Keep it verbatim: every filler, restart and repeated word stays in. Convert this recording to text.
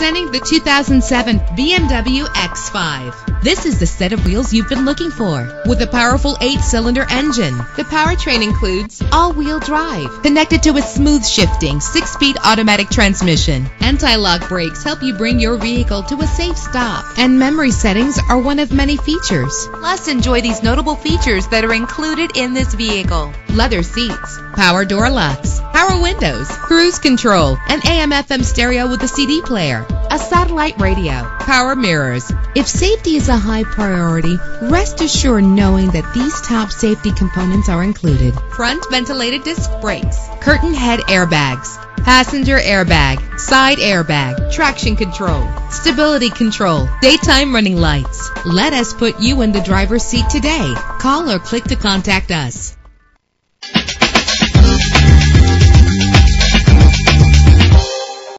Presenting the two thousand seven B M W X five. This is the set of wheels you've been looking for, with a powerful eight-cylinder engine. The powertrain includes all-wheel drive, connected to a smooth shifting six-speed automatic transmission. Anti-lock brakes help you bring your vehicle to a safe stop, and memory settings are one of many features. Plus, enjoy these notable features that are included in this vehicle: leather seats, power door locks, power windows, cruise control, an A M F M stereo with a C D player, a satellite radio, power mirrors. If safety is a high priority, rest assured knowing that these top safety components are included: front ventilated disc brakes, curtain head airbags, passenger airbag, side airbag, traction control, stability control, daytime running lights. Let us put you in the driver's seat today. Call or click to contact us.